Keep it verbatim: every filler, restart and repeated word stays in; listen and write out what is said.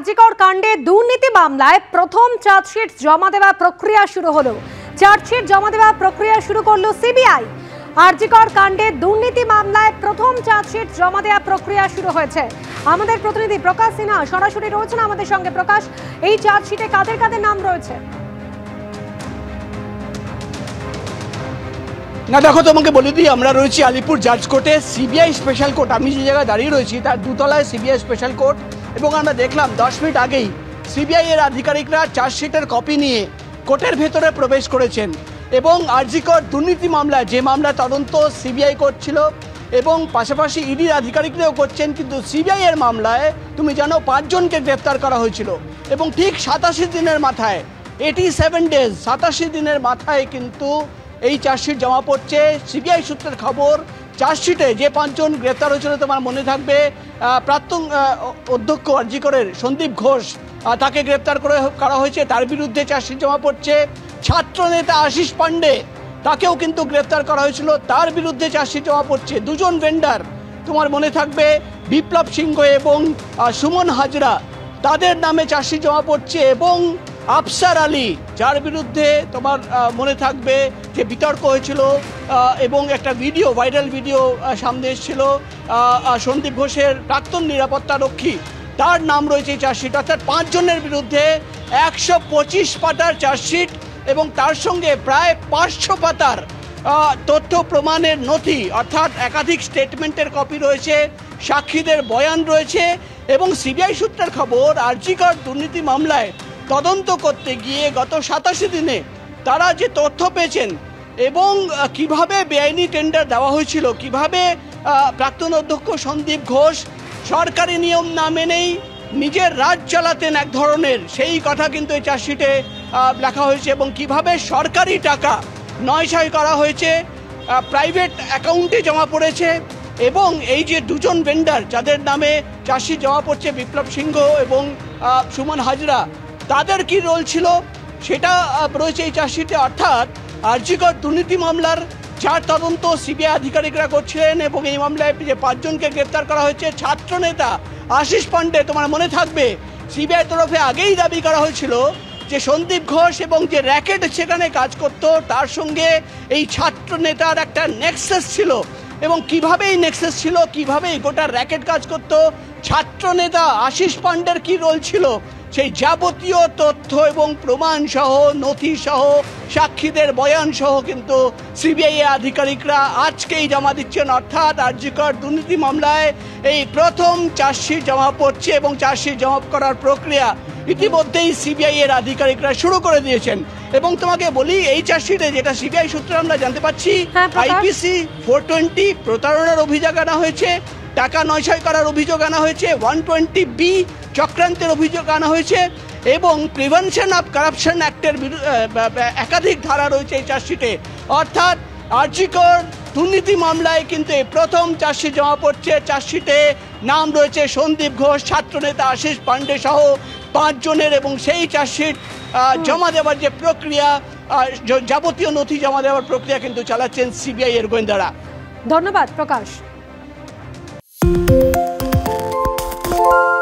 আরজিকর কাণ্ডে দুর্নীতি মামলায় প্রথম চার্জশিট জমা দেওয়ার প্রক্রিয়া শুরু হলো। চার্জশিট জমা দেওয়ার প্রক্রিয়া শুরু করলো সিবিআই। আরজিকর কাণ্ডে দুর্নীতি মামলায় প্রথম চার্জশিট জমা দেওয়ার প্রক্রিয়া শুরু হয়েছে। আমাদের প্রতিনিধি প্রকাশ সিনহা সরাসরি রয়েছেন আমাদের সঙ্গে। প্রকাশ, এই চার্জশিটে কাদের কাদের নাম রয়েছে? না দেখো, তোমাকে বলে দিই, আমরা রয়েছি আলিপুর জাজ কোর্টে, সিবিআই স্পেশাল কোর্ট। আমি যে জায়গায় দাঁড়িয়ে রয়েছি তার দুতলায় সিবিআই স্পেশাল কোর্ট, এবং আমরা দেখলাম দশ মিনিট আগেই সিবিআই এর আধিকারিকরা চার্জশিটের কপি নিয়ে কোর্টের ভেতরে প্রবেশ করেছেন। এবং আরজিকর দুর্নীতি মামলা, যে মামলা তদন্ত সিবিআই করছিল এবং পাশাপাশি ইডির আধিকারিকরাও করছেন, কিন্তু সিবিআই এর মামলায় তুমি জানো পাঁচজনকে গ্রেপ্তার করা হয়েছিল। এবং ঠিক সাতাশি দিনের মাথায়, এইটি সেভেন ডেজ সাতাশি দিনের মাথায় কিন্তু এই চার্জশিট জমা পড়ছে। সিবিআই সূত্রের খবর, চার্জশিটে যে পাঁচজন গ্রেপ্তার হয়েছিল তোমার মনে থাকবে, প্রাক্তন অধ্যক্ষ আরজিকরের সন্দীপ ঘোষ, তাকে গ্রেপ্তার করে করা হয়েছে, তার বিরুদ্ধে চার্জশিট জমা পড়ছে। ছাত্রনেতা আশিস পান্ডে, তাকেও কিন্তু গ্রেপ্তার করা হয়েছিল, তার বিরুদ্ধে চার্জশিট জমা পড়ছে। দুজন ভেন্ডার তোমার মনে থাকবে, বিপ্লব সিংহ এবং সুমন হাজরা, তাদের নামে চার্জশিট জমা পড়ছে। এবং আফসার আলী, যার বিরুদ্ধে তোমার মনে থাকবে যে বিতর্ক হয়েছিল এবং একটা ভিডিও, ভাইরাল ভিডিও সামনে এসেছিল সন্দীপ ঘোষের প্রাক্তন নিরাপত্তা রক্ষী, তার নাম রয়েছে এই চার্জশিট। অর্থাৎ পাঁচজনের বিরুদ্ধে একশো পঁচিশ পাতার চার্জশিট এবং তার সঙ্গে প্রায় পাঁচশো পাতার তথ্য প্রমাণের নথি, অর্থাৎ একাধিক স্টেটমেন্টের কপি রয়েছে, সাক্ষীদের বয়ান রয়েছে। এবং সিবিআই সূত্রের খবর, আরজিকর দুর্নীতি মামলায় তদন্ত করতে গিয়ে গত সাতাশি দিনে তারা যে তথ্য পেয়েছেন এবং কিভাবে বেআইনি টেন্ডার দেওয়া হয়েছিল, কিভাবে প্রাক্তন অধ্যক্ষ সন্দীপ ঘোষ সরকারি নিয়ম না মেনেই নিজের রাজ চালাতেন এক ধরনের, সেই কথা কিন্তু এই চার্জশিটে লেখা হয়েছে। এবং কিভাবে সরকারি টাকা নয়ছয় করা হয়েছে, প্রাইভেট অ্যাকাউন্টে জমা পড়েছে। এবং এই যে দুজন ভেন্ডার যাদের নামে চার্জশিট জমা পড়ছে, বিপ্লব সিংহ এবং সুমন হাজরা, তাদের কি রোল ছিল সেটা রয়েছে এই চার্জশিটে। অর্থাৎ আরজিকর দুর্নীতি মামলার যার তদন্ত সিবিআই আধিকারিকরা করছিলেন এবং এই মামলায় যে পাঁচজনকে গ্রেপ্তার করা হয়েছে, ছাত্রনেতা আশিস পান্ডে, তোমার মনে থাকবে সিবিআই তরফে আগেই দাবি করা হয়েছিল যে সন্দীপ ঘোষ এবং যে র্যাকেট সেখানে কাজ করত তার সঙ্গে এই ছাত্র নেতার একটা নেক্সাস ছিল। এবং কিভাবে এই নেক্সাস ছিল, কিভাবে এই গোটা র্যাকেট কাজ করত, ছাত্র নেতা আশিস পান্ডের কি রোল ছিল, সেই যাবতীয় তথ্য এবং প্রমাণ সহ, নথি সহ, সাক্ষীদের বয়ান সহ কিন্তু সিবিআই আধিকারিকরা আজকেই জমা দিচ্ছেন। অর্থাৎ আরজিকর দুর্নীতি মামলায় এই প্রথম চার্জশিট জমা পড়ছে এবং চার্জশিট জমা করার প্রক্রিয়া ইতিমধ্যেই সিবিআই এর আধিকারিকরা শুরু করে দিয়েছেন। এবং তোমাকে বলি, এই চার্জশিটে যেটা সিবিআই সূত্রে আমরা জানতে পারছি, আইপিসি ফোর টোয়েন্টি প্রতারণার অভিযোগ আনা হয়েছে, টাকা নয়ছয় করার অভিযোগ আনা হয়েছে, ওয়ান টোয়েন্টি বি চক্রান্তের অভিযোগ আনা হয়েছে এবং প্রিভেনশন অফ কারাপশন অ্যাক্টের একাধিক ধারা রয়েছে এই চার্জশিটে। অর্থাৎ আরজিকর দুর্নীতি মামলায় কিন্তু এই প্রথম চার্জশিট জমা পড়ছে। চার্জশিটে নাম রয়েছে সন্দীপ ঘোষ, ছাত্রনেতা আশিস পান্ডে সহ পাঁচজনের। এবং সেই চার্জশিট জমা দেওয়ার যে প্রক্রিয়া, যাবতীয় নথি জমা দেওয়ার প্রক্রিয়া কিন্তু চালাচ্ছেন সিবিআই এর গোয়েন্দারা। ধন্যবাদ প্রকাশ।